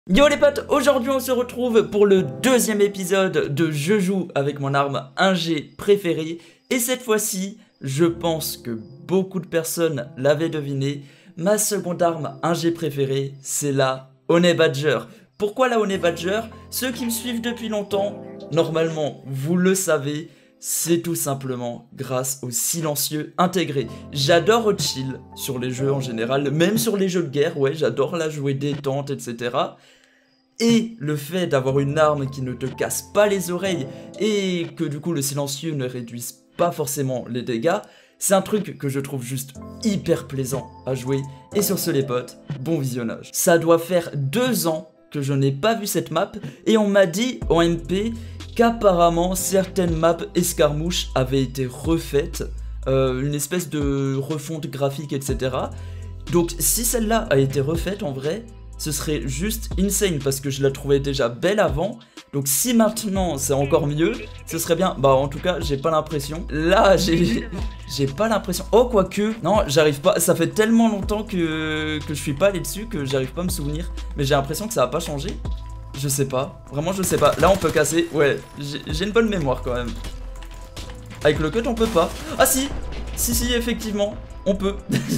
Yo les potes, aujourd'hui on se retrouve pour le deuxième épisode de Je joue avec mon arme 1G préférée. Et cette fois-ci, je pense que beaucoup de personnes l'avaient deviné, ma seconde arme 1G préférée, c'est la Honey Badger. Pourquoi la Honey Badger? Ceux qui me suivent depuis longtemps, normalement vous le savez, c'est tout simplement grâce au silencieux intégré. J'adore chill sur les jeux en général, même sur les jeux de guerre, ouais, j'adore la jouer détente, etc. Et le fait d'avoir une arme qui ne te casse pas les oreilles et que du coup le silencieux ne réduise pas forcément les dégâts, c'est un truc que je trouve juste hyper plaisant à jouer. Et sur ce les potes, bon visionnage. Ça doit faire 2 ans que je n'ai pas vu cette map et on m'a dit en MP qu'apparemment certaines maps escarmouches avaient été refaites, une espèce de refonte graphique, etc. Donc si celle-là a été refaite en vrai, ce serait juste insane parce que je la trouvais déjà belle avant. Donc si maintenant c'est encore mieux, ce serait bien. Bah en tout cas j'ai pas l'impression. Là j'ai pas l'impression. Oh quoique, non j'arrive pas. Ça fait tellement longtemps que je suis pas allé dessus que j'arrive pas à me souvenir. Mais j'ai l'impression que ça a pas changé. Je sais pas, vraiment je sais pas. Là on peut casser, ouais, j'ai une bonne mémoire quand même. Avec le cut on peut pas. Ah si, si effectivement, on peut.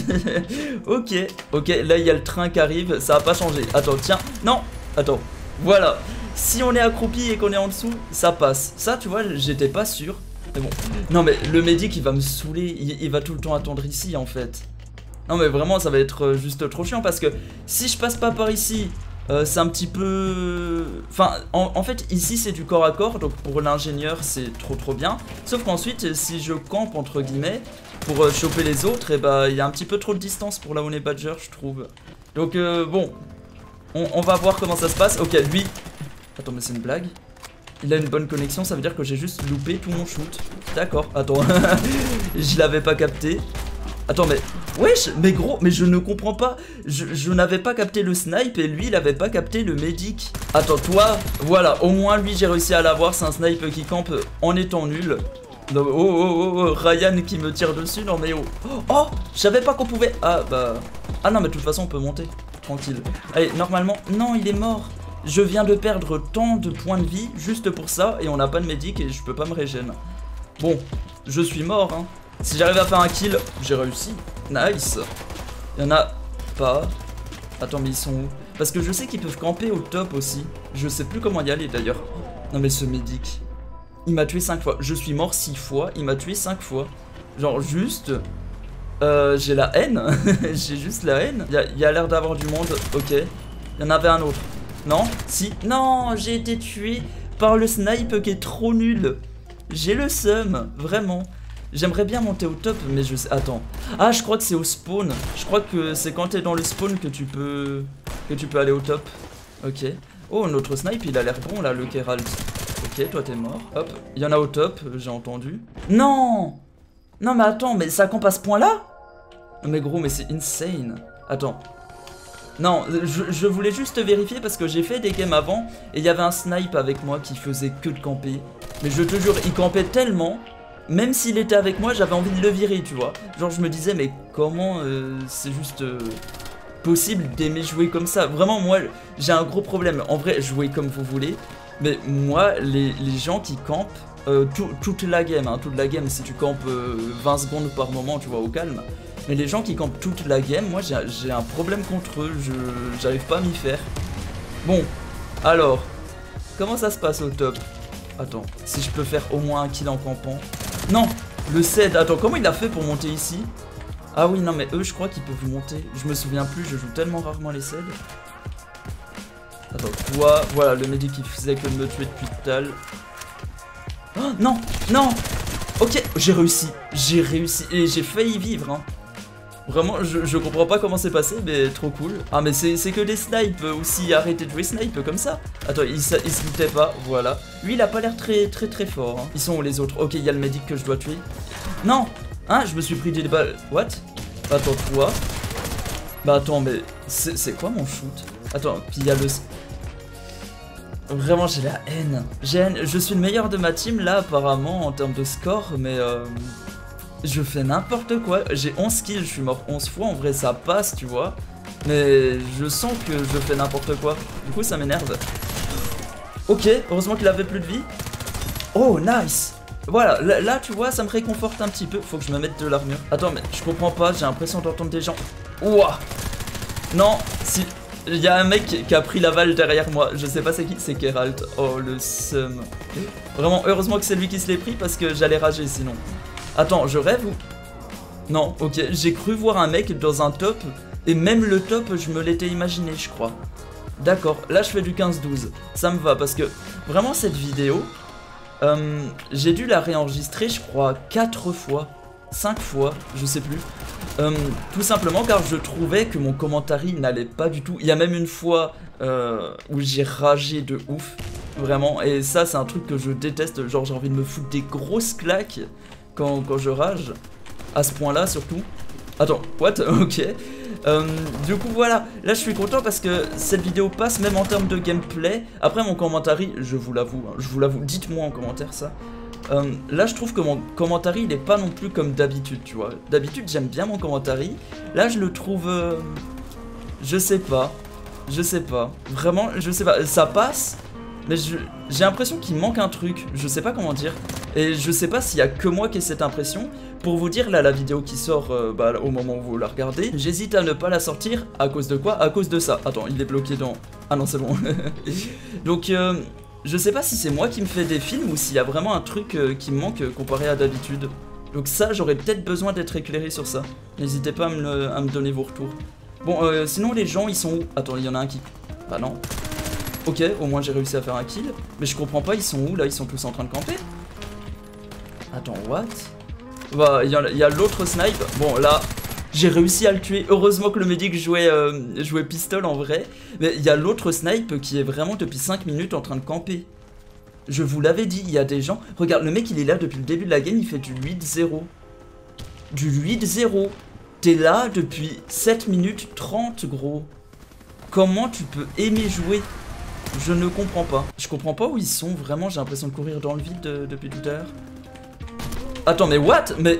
Ok, là il y a le train qui arrive, ça a pas changé. Attends, tiens, non, attends, voilà. Si on est accroupi et qu'on est en dessous, ça passe. Ça tu vois, j'étais pas sûr. Mais bon, non mais le médic il va me saouler, il va tout le temps attendre ici en fait. Non mais vraiment ça va être juste trop chiant parce que si je passe pas par ici... c'est un petit peu... Enfin, en fait, ici, c'est du corps à corps, donc pour l'ingénieur, c'est trop bien. Sauf qu'ensuite, si je campe, entre guillemets, pour choper les autres, et bah, il y a un petit peu trop de distance pour la Honey Badger, je trouve. Donc, bon, on va voir comment ça se passe. Ok, lui... Attends, mais c'est une blague? Il a une bonne connexion, ça veut dire que j'ai juste loupé tout mon shoot. D'accord, attends, je l'avais pas capté. Attends mais, wesh, mais gros, mais je ne comprends pas. Je n'avais pas capté le snipe et lui il avait pas capté le medic. Attends toi, voilà, au moins lui j'ai réussi à l'avoir. C'est un snipe qui campe en étant nul. Non, oh, Ryan qui me tire dessus, non mais oh. Oh, je savais pas qu'on pouvait, ah bah. Ah non mais de toute façon on peut monter, tranquille. Allez, normalement, non il est mort. Je viens de perdre tant de points de vie juste pour ça et on n'a pas de medic et je peux pas me régénérer. Bon, je suis mort hein. Si j'arrive à faire un kill, j'ai réussi. Nice. Il y en a pas. Attends, mais ils sont où? Parce que je sais qu'ils peuvent camper au top aussi. Je sais plus comment y aller d'ailleurs. Non mais ce médic, il m'a tué 5 fois. Je suis mort 6 fois, il m'a tué 5 fois. Genre juste... j'ai la haine. J'ai juste la haine. Il y a l'air d'avoir du monde. Ok. Il y en avait un autre. Non? Si. Non, j'ai été tué par le snipe qui est trop nul. J'ai le seum, vraiment. J'aimerais bien monter au top, mais je sais... Attends. Ah, je crois que c'est au spawn. Je crois que c'est quand t'es dans le spawn que tu peux aller au top. Ok. Oh, notre snipe, il a l'air bon, là, le Keralt. Ok, toi, t'es mort. Hop. Il y en a au top, j'ai entendu. Non! Non, mais attends, mais ça campe à ce point-là? Mais gros, mais c'est insane. Attends. Non, je voulais juste vérifier parce que j'ai fait des games avant et il y avait un snipe avec moi qui faisait que de camper. Mais je te jure, il campait tellement... Même s'il était avec moi, j'avais envie de le virer, tu vois. Genre, je me disais, mais comment c'est juste possible d'aimer jouer comme ça? Vraiment, moi, j'ai un gros problème. En vrai, jouez comme vous voulez. Mais moi, les gens qui campent toute la game, hein, si tu campes 20 secondes par moment, tu vois, au calme. Mais les gens qui campent toute la game, moi, j'ai un problème contre eux. J'arrive pas à m'y faire. Bon, alors, comment ça se passe au top? Attends, si je peux faire au moins un kill en campant. Non, le CED, attends, comment il a fait pour monter ici? Ah oui, non mais eux je crois qu'ils peuvent monter. Je me souviens plus, je joue tellement rarement les CED. Attends, toi, voilà, le médic qui faisait que de me tuer depuis tout à l'heure. Oh, non, non. Ok, j'ai réussi et j'ai failli vivre hein. Vraiment, je comprends pas comment c'est passé, mais trop cool. Ah, mais c'est que des snipes aussi, arrêtez de jouer snipe comme ça. Attends, il se lootait pas, voilà. Lui, il a pas l'air très fort. Hein. Ils sont où les autres? Ok, il y a le médic que je dois tuer. Non! Hein, je me suis pris des balles. What? Attends, toi. Bah, attends, mais c'est quoi mon shoot? Attends, puis il y a le... Vraiment, j'ai la haine. Je suis le meilleur de ma team, là, apparemment, en termes de score, mais... Je fais n'importe quoi, j'ai 11 kills, je suis mort 11 fois, en vrai ça passe tu vois. Mais je sens que je fais n'importe quoi. Du coup, ça m'énerve. Ok, heureusement qu'il avait plus de vie. Oh, nice. Voilà, là, tu vois, ça me réconforte un petit peu. Faut que je me mette de l'armure. Attends, mais je comprends pas, j'ai l'impression d'entendre des gens. Ouah. Non, si... Il y a un mec qui a pris la balle derrière moi. Je sais pas c'est qui, c'est Geralt. Oh, le seum. Vraiment, heureusement que c'est lui qui se l'est pris parce que j'allais rager sinon. Attends, je rêve ou... Non, ok, j'ai cru voir un mec dans un top. Et même le top, je me l'étais imaginé, je crois. D'accord, là je fais du 15-12. Ça me va parce que vraiment cette vidéo, j'ai dû la réenregistrer, je crois, 4 fois. 5 fois, je sais plus. Tout simplement car je trouvais que mon commentary n'allait pas du tout. Il y a même une fois où j'ai ragé de ouf, vraiment. Et ça c'est un truc que je déteste, genre j'ai envie de me foutre des grosses claques quand je rage. À ce point là surtout. Attends, what? Ok. Du coup voilà, là je suis content parce que cette vidéo passe même en termes de gameplay. Après mon commentary, je vous l'avoue, dites-moi en commentaire ça. Là je trouve que mon commentary il est pas non plus comme d'habitude, tu vois. D'habitude j'aime bien mon commentary. Là je le trouve... je sais pas. Vraiment, je sais pas. Ça passe, mais j'ai l'impression qu'il manque un truc. Je sais pas comment dire. Et je sais pas s'il y a que moi qui ai cette impression. Pour vous dire, là, la vidéo qui sort au moment où vous la regardez, j'hésite à ne pas la sortir. À cause de quoi? À cause de ça. Attends, il est bloqué dans... Ah non, c'est bon. Donc, je sais pas si c'est moi qui me fais des films ou s'il y a vraiment un truc qui me manque comparé à d'habitude. Donc ça, j'aurais peut-être besoin d'être éclairé sur ça. N'hésitez pas à me donner vos retours. Bon, sinon, les gens, ils sont où? Attends, il y en a un qui... Bah non. Ok, au moins j'ai réussi à faire un kill. Mais je comprends pas, ils sont où, là? Ils sont tous en train de camper? Attends, what? Bah, il y a l'autre snipe. Bon, là, j'ai réussi à le tuer. Heureusement que le médic jouait pistol en vrai. Mais il y a l'autre snipe qui est vraiment depuis 5 minutes en train de camper. Je vous l'avais dit, il y a des gens... Regarde, le mec, il est là depuis le début de la game, il fait du 8-0. Du 8-0. T'es là depuis 7 minutes 30, gros. Comment tu peux aimer jouer? Je ne comprends pas. Je comprends pas où ils sont, vraiment, j'ai l'impression de courir dans le vide depuis tout à l'heure. Attends, mais what? Mais...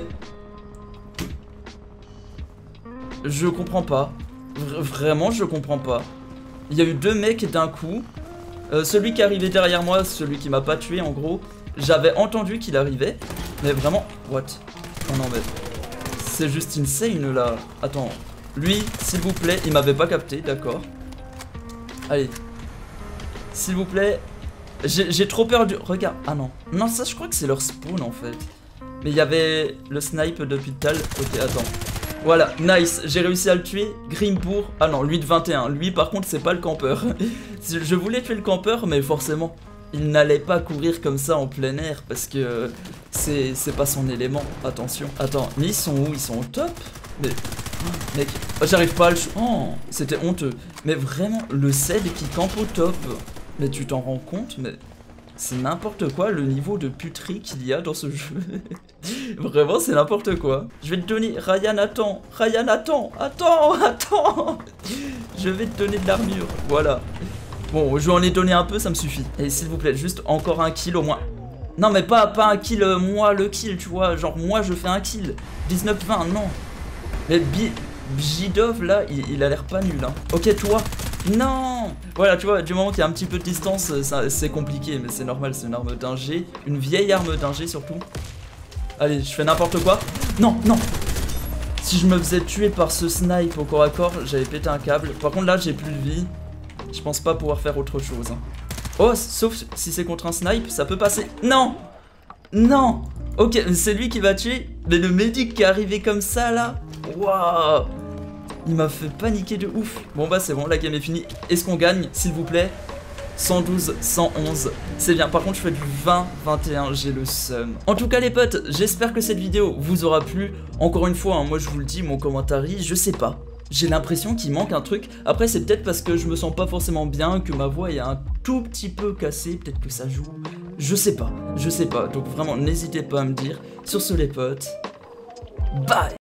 Je comprends pas. Vraiment, je comprends pas. Il y a eu 2 mecs d'un coup. Celui qui arrivait derrière moi, celui qui m'a pas tué, en gros. J'avais entendu qu'il arrivait. Mais vraiment... What? Oh non, mais... C'est juste insane, là. Attends. Lui, s'il vous plaît, il m'avait pas capté, d'accord. Allez. S'il vous plaît. J'ai trop peur du... Regarde. Ah non. Non, ça, je crois que c'est leur spawn, en fait. Mais il y avait le snipe depuis tout à l'heure. Ok, attends. Voilà, nice. J'ai réussi à le tuer. Grimbourg. Ah non, lui de 21. Lui, par contre, c'est pas le campeur. Je voulais tuer le campeur, mais forcément, il n'allait pas courir comme ça en plein air. Parce que c'est pas son élément. Attention. Attends, mais ils sont où? Ils sont au top? Mais... Mec, j'arrive pas à le... Oh, c'était honteux. Mais vraiment, le cède qui campe au top. Mais tu t'en rends compte? Mais... C'est n'importe quoi le niveau de puterie qu'il y a dans ce jeu. Vraiment, c'est n'importe quoi. Je vais te donner... Ryan, attends. Ryan, attends. Attends. Je vais te donner de l'armure. Voilà. Bon, je vais en ai donné un peu, ça me suffit. Et s'il vous plaît, juste encore un kill au moins. Non, mais pas un kill, moi le kill, tu vois. Genre, moi, je fais un kill. 19-20, non. Mais Bjidov, là, il a l'air pas nul, hein. Ok, toi. Non. Voilà, tu vois, du moment qu'il y a un petit peu de distance, c'est compliqué, mais c'est normal, c'est une arme d'ingé. Une vieille arme d'ingé, surtout. Allez, je fais n'importe quoi. Non. Si je me faisais tuer par ce snipe au corps à corps, j'avais pété un câble. Par contre, là, j'ai plus de vie. Je pense pas pouvoir faire autre chose, hein. Oh, sauf si c'est contre un snipe, ça peut passer. Non. Ok, c'est lui qui va tuer. Mais le médic qui est arrivé comme ça, là. Waouh. Il m'a fait paniquer de ouf. Bon bah c'est bon, la game est finie. Est-ce qu'on gagne, s'il vous plaît? 112, 111. C'est bien, par contre je fais du 20, 21, j'ai le seum. En tout cas les potes, j'espère que cette vidéo vous aura plu. Encore une fois, hein, moi je vous le dis, mon commentary, je sais pas. J'ai l'impression qu'il manque un truc. Après c'est peut-être parce que je me sens pas forcément bien, que ma voix est un tout petit peu cassée. Peut-être que ça joue. Je sais pas. Donc vraiment, n'hésitez pas à me dire. Sur ce les potes, bye.